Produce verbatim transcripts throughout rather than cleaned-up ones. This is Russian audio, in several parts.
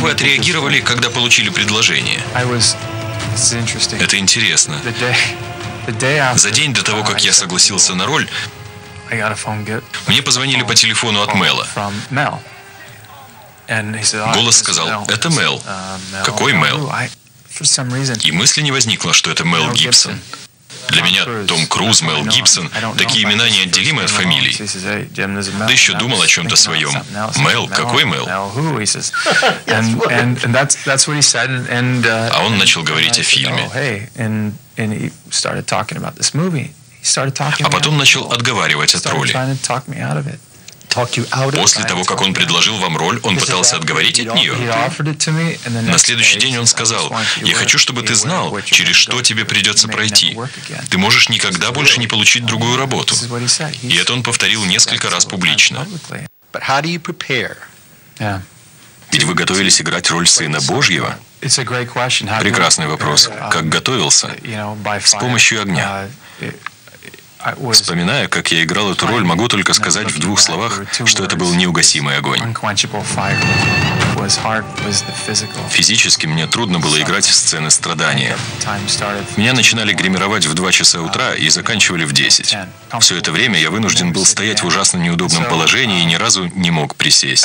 вы отреагировали, когда получили предложение? Это интересно. За день до того, как я согласился на роль, мне позвонили по телефону от Мела. Голос сказал: «Это Мел». Какой Мел? И мысли не возникло, что это Мел Гибсон. Для меня Том Круз, Мел Гибсон – такие имена неотделимы от фамилий. Да еще думал о чем-то своем. Мел? Какой Мел? А он начал говорить о фильме. А потом начал отговаривать от роли. После того, как он предложил вам роль, он пытался отговорить от нее. На следующий день он сказал: «Я хочу, чтобы ты знал, через что тебе придется пройти. Ты можешь никогда больше не получить другую работу». И это он повторил несколько раз публично. Ведь вы готовились играть роль Сына Божьего? Прекрасный вопрос. Как готовился? С помощью огня. Вспоминая, как я играл эту роль, могу только сказать в двух словах, что это был неугасимый огонь. Физически мне трудно было играть сцены страдания. Меня начинали гримировать в два часа утра и заканчивали в десять. Все это время я вынужден был стоять в ужасно неудобном положении и ни разу не мог присесть.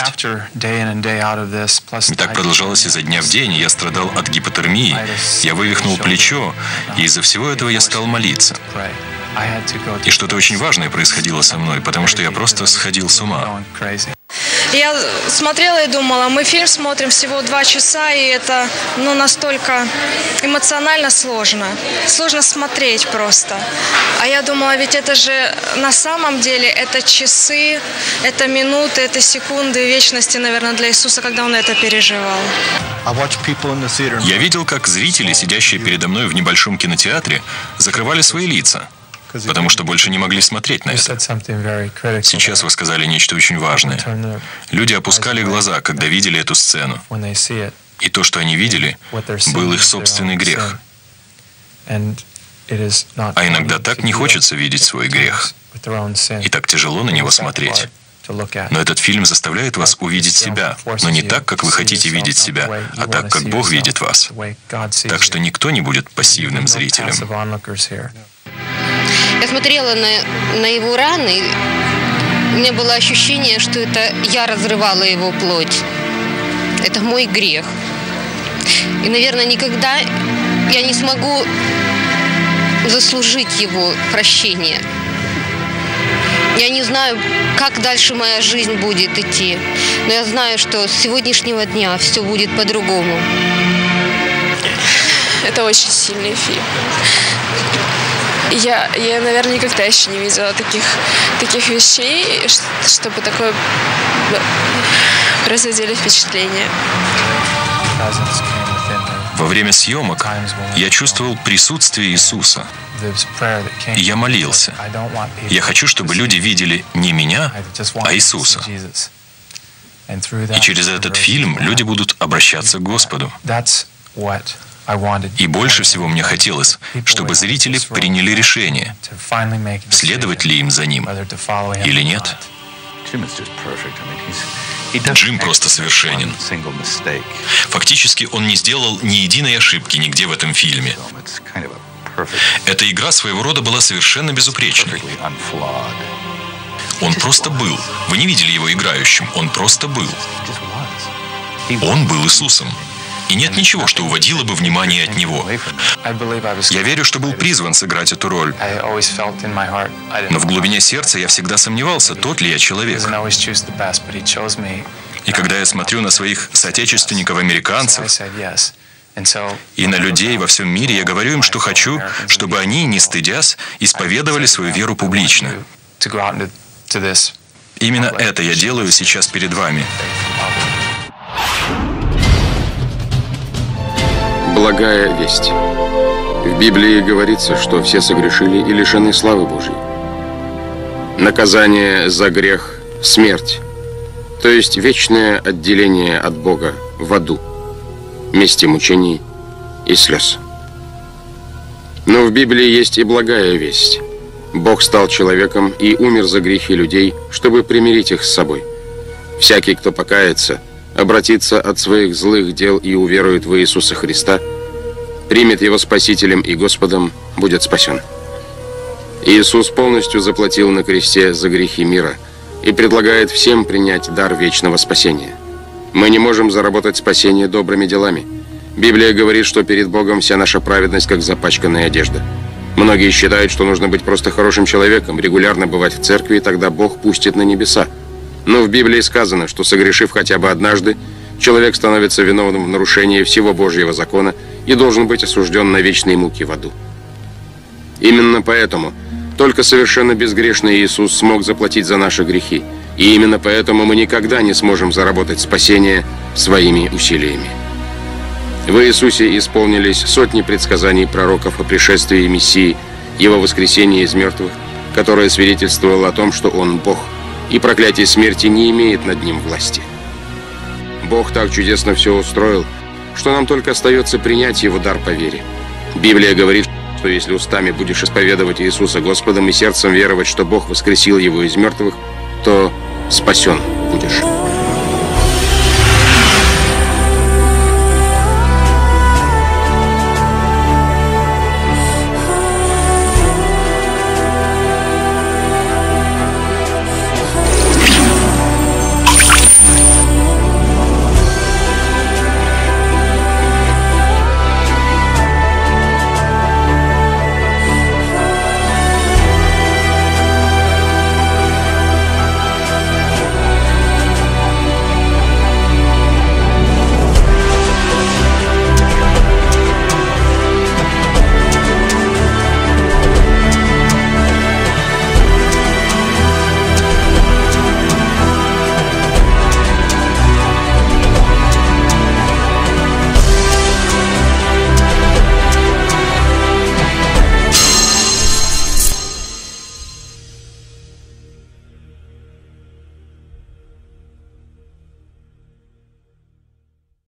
И так продолжалось изо дня в день, и я страдал от гипотермии, я вывихнул плечо, и из-за всего этого я стал молиться. И что-то очень важное происходило со мной, потому что я просто сходил с ума. Я смотрела и думала, мы фильм смотрим всего два часа, и это ну, настолько эмоционально сложно. Сложно смотреть просто. А я думала, ведь это же на самом деле это часы, это минуты, это секунды вечности, наверное, для Иисуса, когда Он это переживал. Я видел, как зрители, сидящие передо мной в небольшом кинотеатре, закрывали свои лица, потому что больше не могли смотреть на это. Сейчас вы сказали нечто очень важное. Люди опускали глаза, когда видели эту сцену. И то, что они видели, был их собственный грех. А иногда так не хочется видеть свой грех. И так тяжело на него смотреть. Но этот фильм заставляет вас увидеть себя, но не так, как вы хотите видеть себя, а так, как Бог видит вас. Так что никто не будет пассивным зрителем. Я смотрела на, на его раны, и у меня было ощущение, что это я разрывала его плоть. Это мой грех. И, наверное, никогда я не смогу заслужить его прощение. Я не знаю, как дальше моя жизнь будет идти, но я знаю, что с сегодняшнего дня все будет по-другому. Это очень сильный фильм. Я, я, наверное, никогда еще не видела таких, таких вещей, чтобы такое производили впечатление. Во время съемок я чувствовал присутствие Иисуса. И я молился. Я хочу, чтобы люди видели не меня, а Иисуса. И через этот фильм люди будут обращаться к Господу. И больше всего мне хотелось, чтобы зрители приняли решение, следовать ли им за ним или нет. Джим просто совершенен. Фактически он не сделал ни единой ошибки нигде в этом фильме. Эта игра своего рода была совершенно безупречной. Он просто был. Вы не видели его играющим. Он просто был. Он был Иисусом. И нет ничего, что уводило бы внимание от Него. Я верю, что был призван сыграть эту роль. Но в глубине сердца я всегда сомневался, тот ли я человек. И когда я смотрю на своих соотечественников-американцев и на людей во всем мире, я говорю им, что хочу, чтобы они, не стыдясь, исповедовали свою веру публично. Именно это я делаю сейчас перед вами. Благая весть. В Библии говорится, что все согрешили и лишены славы Божьей. Наказание за грех – смерть, то есть вечное отделение от Бога в аду, месте мучений и слез. Но в Библии есть и благая весть. Бог стал человеком и умер за грехи людей, чтобы примирить их с собой. Всякий, кто покается, обратится от своих злых дел и уверует в Иисуса Христа, примет Его Спасителем и Господом, будет спасен. Иисус полностью заплатил на кресте за грехи мира и предлагает всем принять дар вечного спасения. Мы не можем заработать спасение добрыми делами. Библия говорит, что перед Богом вся наша праведность как запачканная одежда. Многие считают, что нужно быть просто хорошим человеком, регулярно бывать в церкви, и тогда Бог пустит на небеса. Но в Библии сказано, что согрешив хотя бы однажды, человек становится виновным в нарушении всего Божьего закона и должен быть осужден на вечные муки в аду. Именно поэтому только совершенно безгрешный Иисус смог заплатить за наши грехи. И именно поэтому мы никогда не сможем заработать спасение своими усилиями. В Иисусе исполнились сотни предсказаний пророков о пришествии Мессии, Его воскресении из мертвых, которое свидетельствовало о том, что Он Бог, и проклятие смерти не имеет над Ним власти. Бог так чудесно все устроил, что нам только остается принять Его дар по вере. Библия говорит, что если устами будешь исповедовать Иисуса Господом и сердцем веровать, что Бог воскресил Его из мертвых, то спасен.